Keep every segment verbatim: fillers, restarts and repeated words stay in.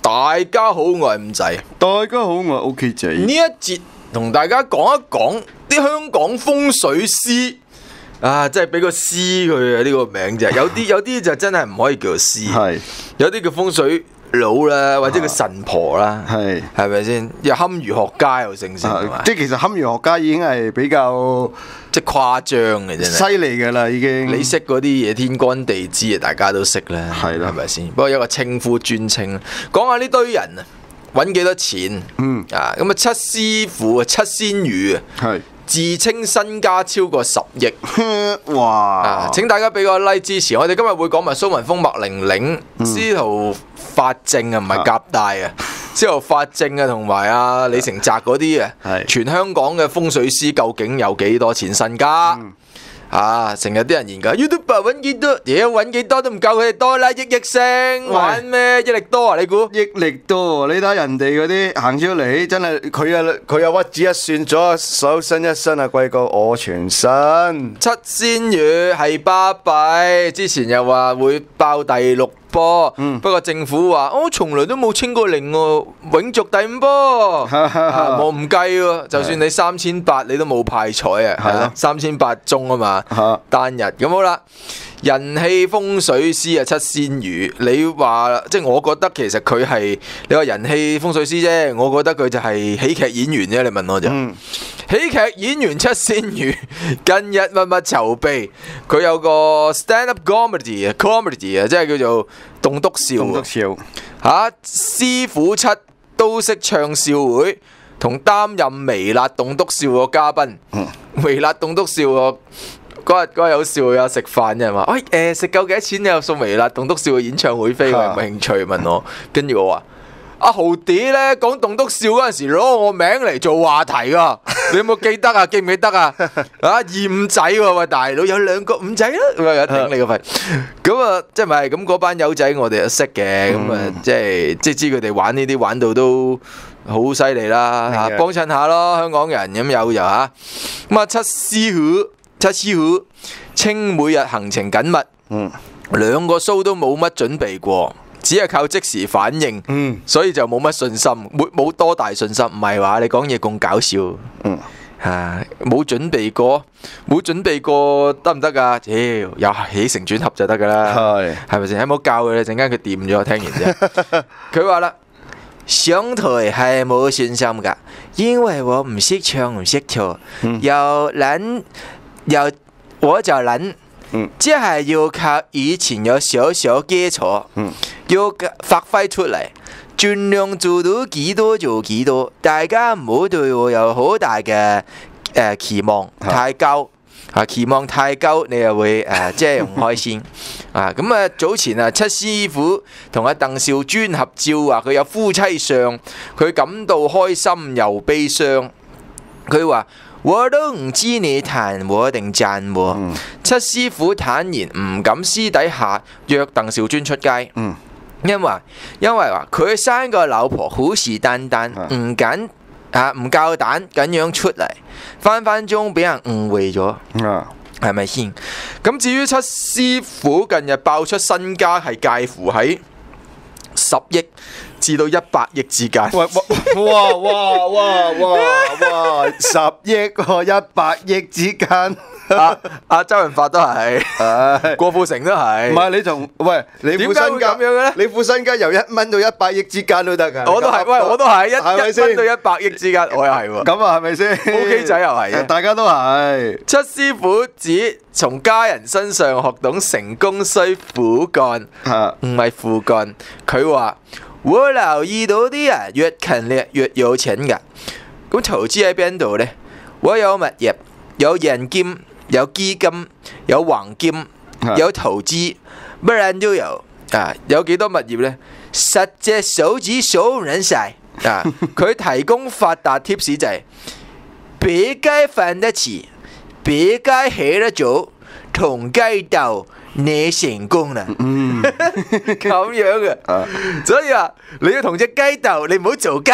大家好，我係五仔。 大家好，我係 OK 仔。 呢一節同大家講一講啲香港風水師啊，即係俾個師佢啊呢個名啫。有啲有啲就真係唔可以叫做師， 係有啲叫風水佬啦，或者叫神婆啦， 係係咪先？又堪輿學家又成成， 即係其實堪輿學家已經係比較即係誇張嘅真係。 犀利㗎啦，已經。 你識嗰啲嘢天干地支啊，大家都識啦， 係啦係咪先？不過有個稱呼尊稱，講下呢堆人啊，揾幾多錢？ 嗯啊，咁啊七師傅啊，七仙魚啊， 係自稱身家超過十億。 哇！ 啊！請大家俾個 like 支持，我哋今日會講埋蘇文峰、麥玲玲、司徒法正啊，唔係夾帶啊，司徒法正啊，同埋啊李成澤嗰啲啊， 係全香港嘅風水師究竟有幾多錢身家？啊！成日啲人研究 YouTube 揾幾多，屌揾幾多都唔夠佢哋多啦，億億聲玩咩？益力多啊？你估？ 益力多，你睇人哋嗰啲行出嚟，真係佢啊佢啊屈指一算咗手身一身啊，貴過我全身。 七仙魚係巴閉，之前又話會爆第六波， 嗯不過政府話我從來都冇清過零喎，永續第五波，啊我唔計喎，就算你三千八你都冇派彩啊，係咯，三千八中啊嘛， 嚇單日咁好啦。人氣風水師啊，七仙魚，你話即係我覺得其實佢係你話人氣風水師啫，我覺得佢就係喜劇演員啫。你問我就， 嗯喜劇演員七仙魚近日密密籌備，佢有個 stand up comedy 啊，comedy 啊，即係叫做棟篤笑棟篤笑嚇，師傅七都識唱笑會，同擔任微辣棟篤笑個嘉賓，微辣棟篤笑個。嗰日嗰日有笑有食飯嘅人話，喂誒食夠幾多錢又送微辣棟篤笑嘅演唱會飛，我有冇興趣問我？跟住我話阿豪啲咧講棟篤笑嗰陣時攞我名嚟做話題噶，你有冇記得啊？記唔記得啊？啊二五仔喎，喂大佬有兩個五仔啦，咁啊頂你個肺！咁啊即係咪咁嗰班友仔我哋都識嘅，咁啊即係即係知佢哋玩呢啲玩到都好犀利啦嚇，幫襯下咯香港人咁有就嚇，咁啊七師傅。七師傅稱每日行程緊密， 嗯， 兩個 show 都冇乜準備過，只係靠即時反應， 嗯， 所以就冇乜信心，冇冇多大信心。唔係話你講嘢咁搞笑， 嗯， 啊冇準備過，冇準備過得唔得㗎？屌，有起承轉合就得㗎啦， 係係咪先？有冇教佢？陣間佢掂咗，聽完啫。佢話啦。上台係冇信心㗎，因為我唔識唱唔識跳，又撚又我就撚， 嗯即係要靠以前有少少基礎， 嗯要發揮出嚟，盡量做到幾多做幾多，大家唔好對我有好大嘅誒、呃、期望，太高。啊！期望太高，你又會誒、呃，即係唔開心啊！咁啊，早前啊，七師傅同阿鄧兆尊合照，話佢有夫妻相，佢感到開心又悲傷。佢話：我都唔知你彈我定讚我。嗯、七師傅坦言唔敢私底下約鄧兆尊出街， 嗯、 因為因為話佢生個老婆虎視眈眈，唔緊。啊！唔夠膽咁樣出嚟，分分鐘俾人誤會咗，係咪先？咁至於七師傅近日爆出身家係介乎喺十億至到一百億之間。 哇哇哇哇哇哇！十億個一百億之間。 阿阿周潤發都係，郭富城都係。 唔係你同喂，你副身家咁樣嘅咧？ 你副身家由一蚊到一百億之間都得㗎。 我都係，喂，我都係一一蚊到一百億之間，我又係喎。 咁啊，係咪先 ？OK 仔又係， 大家都係。 七師傅指從家人身上學懂成功需苦幹，唔係父幹。佢話：我留意到啲人越勤力越有錢㗎。咁投資喺邊度呢？我有物業，有現金。有基金，有黃金，有投資，乜人都有啊！有幾多物業呢？十隻手指數唔撚晒啊！佢提供發達 tips 就係：別該瞓得遲，別該起得早，同雞鬥，你成功啦！嗯，咁樣嘅，所以話你要同隻雞鬥，你唔好做雞。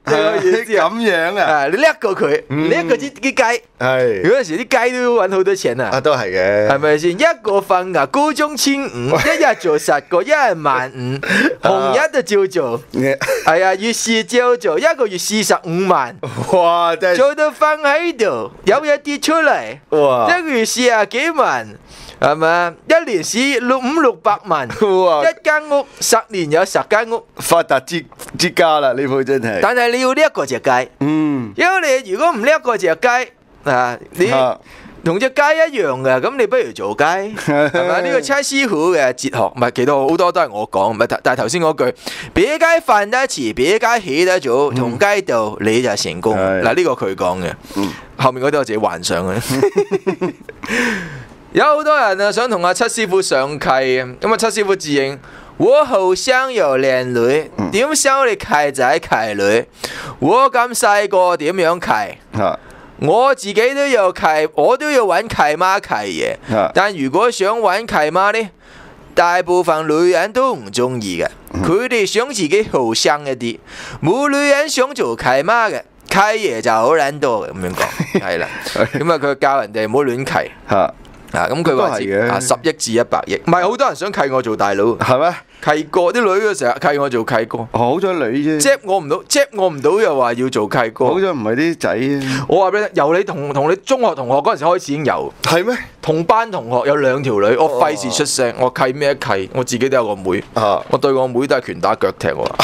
個意思啊？ 咁樣啊？ 啊，你叻過佢，叻過啲啲雞。 係嗰陣時啲雞都揾好多錢啊！ 啊，都係嘅， 係咪先？一個份額高中千五，一日做十個，一日萬五，紅日就照做。係啊，月事照做，一個月四十五萬。 哇！真係做到瞓喺度，有嘢跌出嚟， 哇！ 一個月四十幾萬，係咪？一年市六五六百萬， 哇！ 一間屋十年有十間屋， 發達之之家啦，呢鋪真係。 但係你要叻過隻雞， 嗯， 因為你如果唔叻過隻雞，啊，你同隻雞一樣嘅，咁你不如做雞，係咪？呢個蔡師傅嘅哲學，唔係，其實好多都係我講，唔係，但係頭先嗰句，別雞瞓得遲，別雞起得早，同雞鬥你就成功。嗱，呢個佢講嘅，後面嗰啲我自己幻想嘅。有好多人啊，想同阿七師傅上契啊，咁啊，七師傅自認我後生有靚女，點收你契仔契女？我咁細個點樣契？我自己都有契，我都要揾契媽契爺。但如果想揾契媽呢，大部分女人都唔中意嘅，佢哋想自己後生一啲，冇女人想做契媽嘅，契爺就好撚多嘅，咁樣講係啦。咁啊，佢教人哋唔好亂契。啊，咁佢話啊十億至一百億，唔係好多人想契我做大佬， 係咩？ 契哥啲女嘅成日契我做契哥， 好彩女啫， 接我唔到，接我唔到又話要做契哥， 好彩唔係啲仔。 我話俾你聽，由你同同你中學同學嗰陣時開始已經有， 係咩？ 同班同學有兩條女，我費事出聲，我契咩契？我自己都有個妹， 啊、我對我妹都係拳打腳踢我。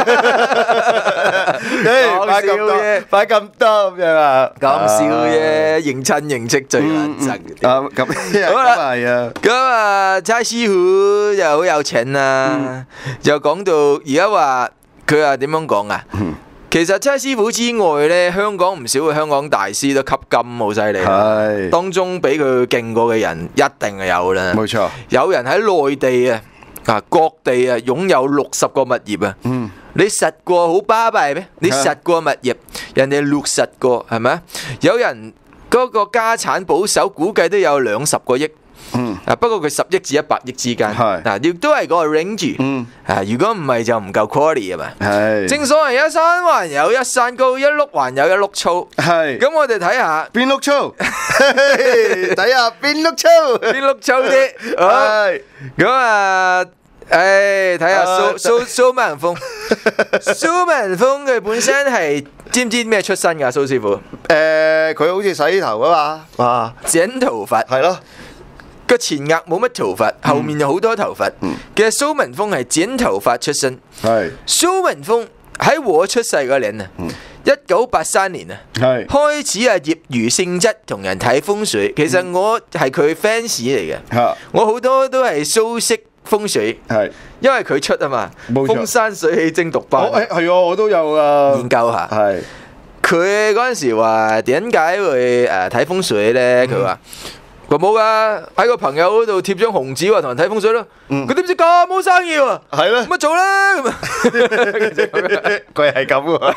講笑啫，擺咁多咁樣啊？ 講笑啫，認親認戚最難憎。 啊咁，好啦，係啊。 咁啊，蔡師傅就好有錢啦，又講到而家話佢話點樣講啊？其實蔡師傅之外呢，香港唔少嘅香港大師都吸金好犀利， 係當中比佢勁過嘅人一定係有啦。 冇錯， 有人喺內地啊，啊各地啊擁有六十個物業啊。嗯，你實過好巴閉咩？你實過物業，人哋六十個係咪？有人嗰個家產保守估計都有兩十個億。嗯，啊不過佢十億至一百億之間，係嗱亦都係嗰個 range。嗯，啊如果唔係就唔夠 quality 啊嘛。係，正所謂一山還有一山高，一碌還有一碌粗。係，咁我哋睇下邊碌粗，睇下邊碌粗， 邊碌粗啲。係，咁啊。誒，睇下蘇蘇蘇文峰，蘇文峰佢本身係知唔知咩出身噶？蘇師傅， 誒，佢好似洗頭噶嘛，哇， 剪頭髮係咯，個前額冇乜頭髮，後面有好多頭髮。其實蘇文峰係剪頭髮出身，係蘇文峰喺我出世嗰年啊，一九八三年啊，係開始啊業餘性質同人睇風水。其實我係佢 fans 嚟嘅，我好多都係蘇式風水，係因為佢出啊嘛，風山水起精讀班， 誒係啊，我都有啊研究下。 係佢嗰陣時話點解會誒睇風水咧？佢話佢冇噶，喺個朋友嗰度貼張紅紙話同人睇風水咯。佢點知咁冇生意喎？係咯，咁啊做啦咁啊， 佢係咁喎，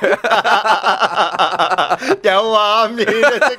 有畫面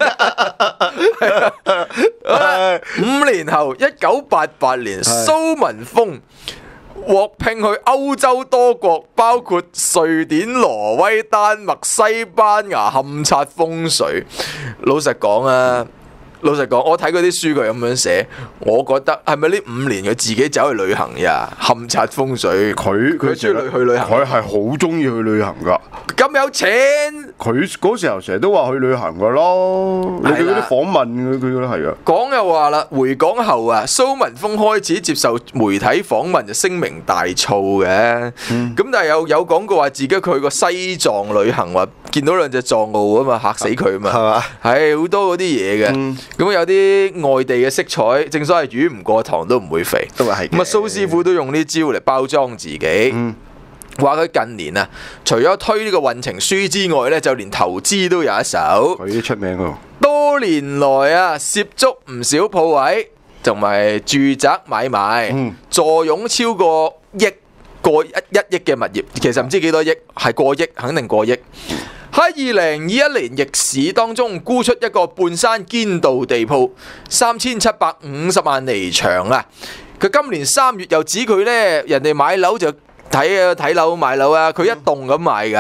啊！ 五年後，一九八八年，蘇文峰獲聘去歐洲多國，包括瑞典、挪威、丹麥、西班牙勘察風水。老實講啊，老實講，我睇嗰啲書佢咁樣寫，我覺得係咪呢五年佢自己走去旅行呀？勘察風水， 佢佢中意去旅行， 佢係好中意去旅行噶。 咁有錢， 佢嗰時候成日都話去旅行噶咯。你哋嗰啲訪問佢佢都係噶。 講又話啦，回港後啊，蘇文峰開始接受媒體訪問就聲名大噪嘅。咁、嗯、但係有有講過話自己去過西藏旅行，話見到兩隻藏獒啊嘛，嚇死佢啊嘛。係嘛？係好多嗰啲嘢嘅。咁、嗯、有啲外地嘅色彩，正所謂魚唔過塘都唔會肥。都係。咁啊，蘇師傅都用呢招嚟包裝自己。嗯話佢近年啊，除咗推呢個運程書之外咧，就連投資都有一手。 佢出名喎。多年來啊，涉足唔少鋪位，同埋住宅買賣，嗯、坐擁超過億過一一億嘅物業。其實唔知幾多億，係過億，肯定過億。喺二零二一年逆市當中，沽出一個半山堅道地鋪，三千七百五十萬離場啊！佢今年三月又指佢咧，人哋買樓就。睇啊睇樓買樓啊，佢一棟咁買㗎，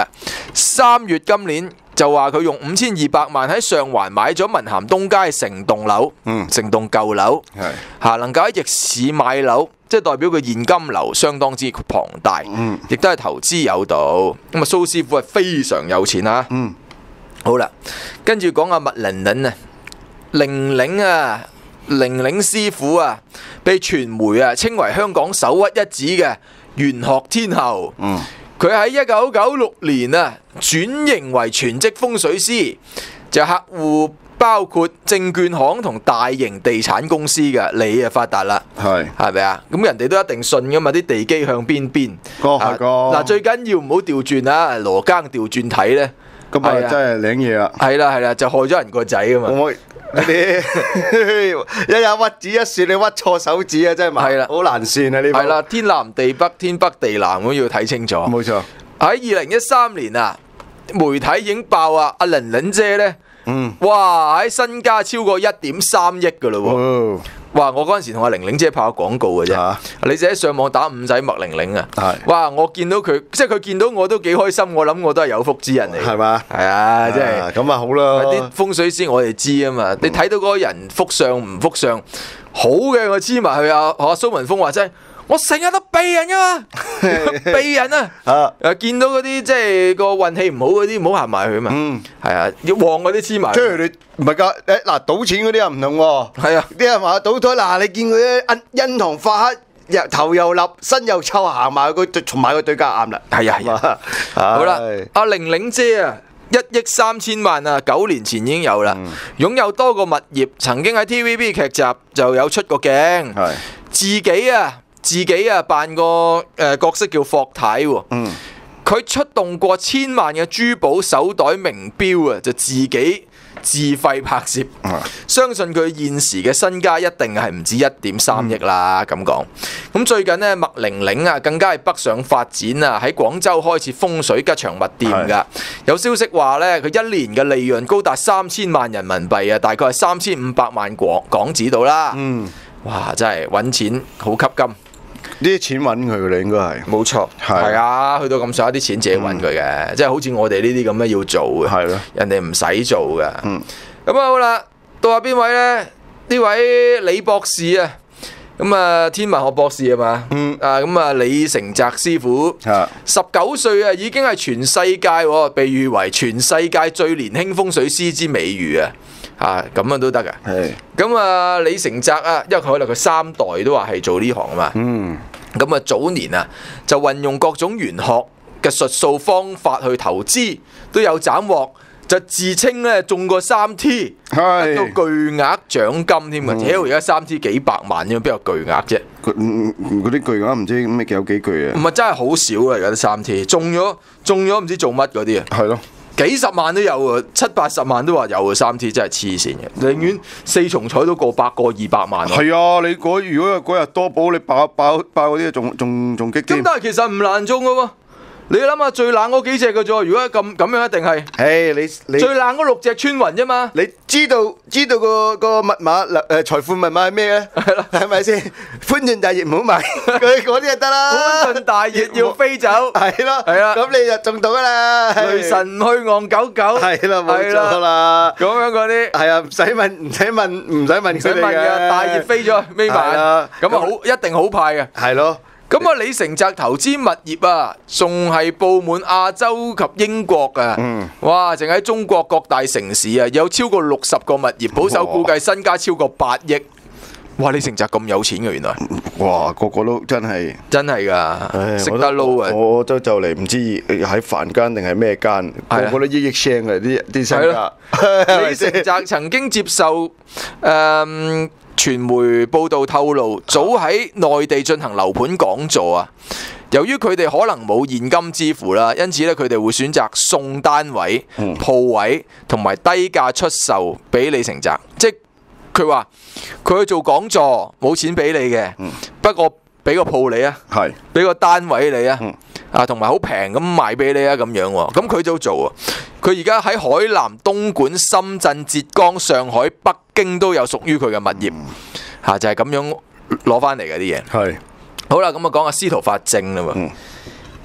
三月今年就話佢用五千二百萬喺上環買咗文咸東街成棟樓， 嗯成棟舊樓， 係嚇能夠喺逆市買樓，即係代表佢現金流相當之龐大， 嗯亦都係投資有道。咁啊，蘇師傅係非常有錢啊！ 嗯， 好啦，跟住講下麥玲玲啊，玲玲啊，玲玲師傅啊，被傳媒啊稱為香港首屈一指嘅玄學天后。 嗯， 佢喺一九九六年啊轉型為全職風水師，就客戶包括證券行同大型地產公司嘅，你啊發達啦， 係係咪啊？咁人哋都一定信噶嘛，啲地基向邊邊？ 個係個嗱，最緊要唔好調轉啊，羅庚調轉睇咧。 咁啊，真係領嘢啦！ 係啦係啦，就害咗人個仔啊嘛！ 我你一有屈指一算，你屈錯手指啊！真係係啦好難算啊！呢係啦，天南地北，天北地南咁要睇清楚。 冇錯。 喺二零一三年啊，媒體已經爆啊，阿玲玲姐咧， 嗯， 哇喺身家超過一點三億噶咯喎！ 哦， 哇！我嗰陣時同阿玲玲姐拍過廣告嘅啫， 嚇你自己上網打五仔麥玲玲啊， 係哇！我見到佢，即係佢見到我都幾開心，我諗我都係有福之人嚟， 係嘛？ 係啊，即係啊咁啊好啦。 啲風水師我哋知啊嘛，你睇到嗰個人福相唔福相，好嘅我黐埋去啊！學阿蘇文峰話齋，我成日都避人噶嘛，避人啊！ 啊， 誒見到嗰啲即係個運氣唔好嗰啲，唔好行埋去嘛。 嗯， 係啊，要旺嗰啲黐埋去。 即係你唔係㗎，誒嗱賭錢嗰啲又唔同喎。 係啊， 啲人話賭台嗱，你見佢啲印印堂發黑，又頭又立，身又臭，行埋佢對，同埋佢對家啱啦。 係啊係啊。 啊好啦，阿玲玲姐啊，一億三千萬啊，九年前已經有啦，擁有多個物業，曾經喺 T V B 劇集就有出過鏡， 係自己啊自己啊扮個誒、呃、角色叫霍太喎， 嗯佢出動過千萬嘅珠寶手袋名錶啊，就自己自費拍攝， 啊相信佢現時嘅身家一定係唔止一點三億啦。咁講，咁最近呢，麥玲玲啊，更加係北上發展啊，喺廣州開設風水吉祥物店㗎。有消息話呢，佢一年嘅利潤高達三千萬人民幣啊，大概係三千五百萬港港紙到啦。 嗯， 哇！真係揾錢好吸金。 呢啲錢揾佢嘅，你應該係冇錯， 係係啊，去到咁上下啲錢自己揾佢嘅，即係好似我哋呢啲咁嘅要做嘅， 係咯。 人哋唔使做嘅。 嗯， 咁啊好啦，到下邊位呢？呢位李博士啊，咁啊天文學博士啊嘛， 嗯啊咁啊李成澤師傅， 啊十九歲啊已經係全世界喎被譽為全世界最年輕風水師之美譽啊！啊咁啊都得噶。 係咁啊李成澤啊，因為佢可能佢三代都話係做呢行啊嘛。 嗯咁啊早年啊就運用各種玄學嘅術數方法去投資，都有斬獲，就自稱咧中過三 T，得到係巨額獎金添啊！屌而家三 T 幾百萬啫，邊有巨額啫？ 嗰嗯嗰啲巨額唔知咩有幾巨啊？ 唔係真係好少啊！而家啲三 T 中咗中咗唔知做乜嗰啲啊！ 係咯， 幾十萬都有啊，七八十萬都話有啊，三 T 真係黐線嘅，寧願四重彩都過百過二百萬。 係啊！你嗰如果嗰日多寶你爆爆爆嗰啲仲仲仲激咁添。 但係其實唔難中嘅喎，你諗下最冷嗰幾隻嘅啫喎，如果咁咁樣一定係誒你你最冷嗰六隻穿雲啫嘛。 你知道知道個個密碼誒財富密碼係咩咧？係啦，係咪先？寬進大熱唔好買，佢嗰啲就得啦。 歡進大熱要飛走， 係咯， 係啦咁你就中到噶啦。 雷神唔去戇狗狗， 係啦，冇錯啦。 咁樣嗰啲係啊，唔使問，唔使問，唔使問唔使佢哋問嘅，大熱飛咗眯係埋啦， 咁啊好一定好派嘅。 係咯， 咁啊，李成澤投資物業啊，仲係佈滿亞洲及英國啊！ 嗯哇，淨喺中國各大城市啊，有超過六十個物業，保守估計身家超過八億。哇！李成澤咁有錢嘅原來， 哇，個個都真係。 真係噶，識得撈啊！ 我都就嚟唔知喺凡間定係咩間， 係啊個個都億億聲嘅啲啲身係家咯。李成澤曾經接受誒、嗯、傳媒報道透露，早喺內地進行樓盤講座啊。由於佢哋可能冇現金支付啦，因此咧佢哋會選擇送單位、 嗯鋪位同埋低價出售俾李成澤。即係佢話佢去做講座冇錢俾你嘅， 嗯不過俾個鋪你啊， 係俾個單位你啊。 嗯啊，同埋好平咁賣俾你啊，咁樣喎，咁佢都做啊。佢而家喺海南、東莞、深圳、浙江、上海、北京都有屬於佢嘅物業，嚇、就係、是、咁樣攞翻嚟嘅啲嘢。 係好啦，咁啊講下司徒法正啦喎。 嗯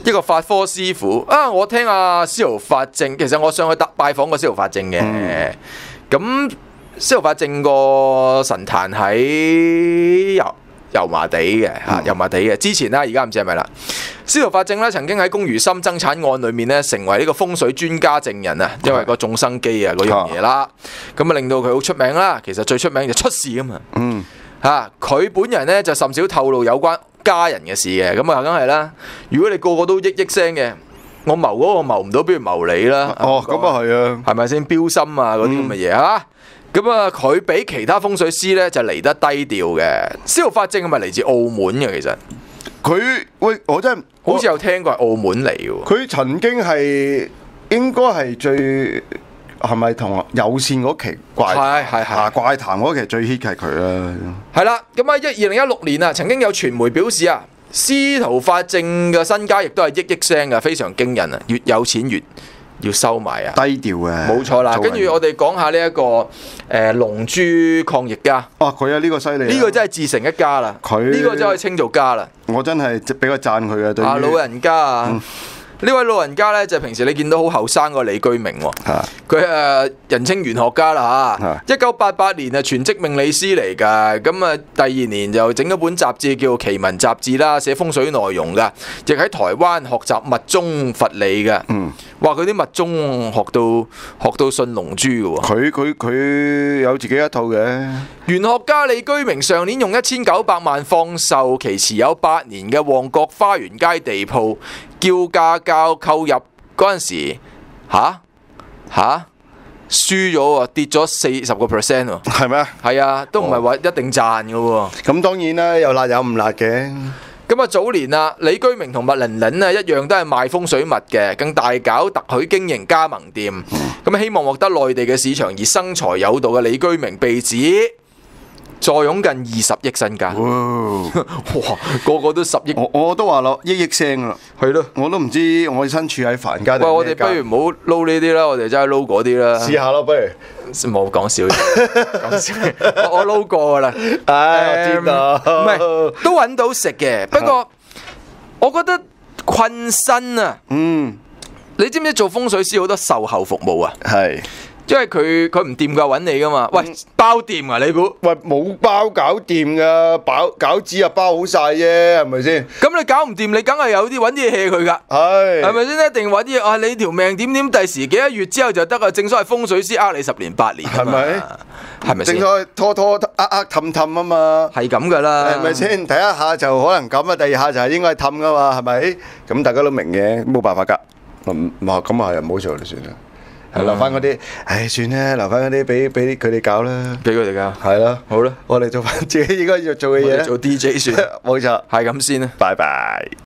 一個法科師傅啊！我聽阿司徒法正，其實我上去搭拜訪過司徒法正嘅。咁司徒法正個神壇喺油油麻地嘅嚇，油麻地嘅。之前啦，而家唔知係咪啦。司徒法正咧曾經喺龔如心爭產案裏面咧，成為呢個風水專家證人啊，因為個種生基啊嗰樣嘢啦。咁啊令到佢好出名啦。其實最出名就出事啊嘛。嗯。嚇，佢本人咧就甚少透露有關家人嘅事嘅，咁啊梗係啦。如果你個個都億億聲嘅，我謀嗰個謀唔到，不如謀你啦。 哦，咁啊係啊， 係咪先標心啊嗰啲咁嘅嘢啊？咁啊，佢比其他風水師咧就嚟得低調嘅。司徒法正係咪嚟自澳門嘅？其實佢喂，我真係好似有聽過係澳門嚟嘅。 佢曾經係應該係最。係咪同有線嗰期怪係係係啊怪談嗰期最 hit 係佢啦？ 係啦，咁啊一二零一六年啊，曾經有傳媒表示啊，司徒法正嘅身家亦都係億億聲嘅，非常驚人啊！越有錢越要收埋啊， 低調嘅， 冇錯啦。跟住我哋講下呢一個誒龍珠抗疫家。 哦，佢啊呢個犀利， 呢個真係自成一家啦。佢呢個真係可以稱做家啦。 我真係比較讚佢嘅。對啊，老人家啊。嗯呢位老人家咧就係、平時你見到好後生個李居明喎，佢誒、呃、人稱玄學家啦嚇，一九八八年啊全職命理師嚟㗎，咁啊第二年就整咗本雜誌叫《奇聞雜誌》啦，寫風水內容㗎，亦喺台灣學習密宗佛理㗎，嗯，哇佢啲密宗學到學到信龍珠㗎喎， 佢佢佢有自己一套嘅。 玄學家李居明上年用一千九百萬放售其持有八年嘅旺角花園街地鋪，叫價較購入嗰陣時，吓吓輸咗喎，跌咗四十個 percent 喎。 係咩？ 係啊，都唔係話一定賺嘅喎。 咁當然啦，有辣有唔辣嘅。 咁啊，早年啊，李居明同麥玲玲啊一樣都係賣風水物嘅，更大搞特許經營加盟店。咁希望獲得內地嘅市場而生財有道嘅李居明被指坐擁近二十億身家，哇！個個都十億， 我我都話咯，億億聲啦， 係咯， 我都唔知我身處喺凡間。 喂，我哋不如唔好撈呢啲啦，我哋真係撈嗰啲啦。 試下咯，不如冇講笑，講笑，我我撈過噶啦。 唉，我知道， 唔係都揾到食嘅，不過我覺得困身啊。嗯，你知唔知做風水師好多售後服務啊？係。因為佢佢唔掂㗎揾你㗎嘛，喂包掂啊你估？ 喂冇包搞掂㗎，包餃子啊包好晒啫，係咪先？ 咁你搞唔掂，你梗係有啲揾啲嘢 hea 佢㗎，係係咪先？一定揾啲嘢啊！你條命點點，第時幾多月之後就得啊！正所謂風水師呃你十年八年，係咪？係咪先？ 正所謂拖拖呃呃氹氹啊嘛， 係咁㗎啦， 係咪先？第一下就可能咁啊，第二下就係應該係氹㗎嘛，係咪？咁大家都明嘅，冇辦法㗎。唔唔咁啊，又唔好做就算啦。留翻嗰啲，唉，算啦，留翻嗰啲俾俾佢哋搞啦， 俾佢哋搞， 係咯， 好啦， 我哋做翻自己應該要做嘅嘢， 做 D J 算， 冇錯， 係咁先啦， 拜拜。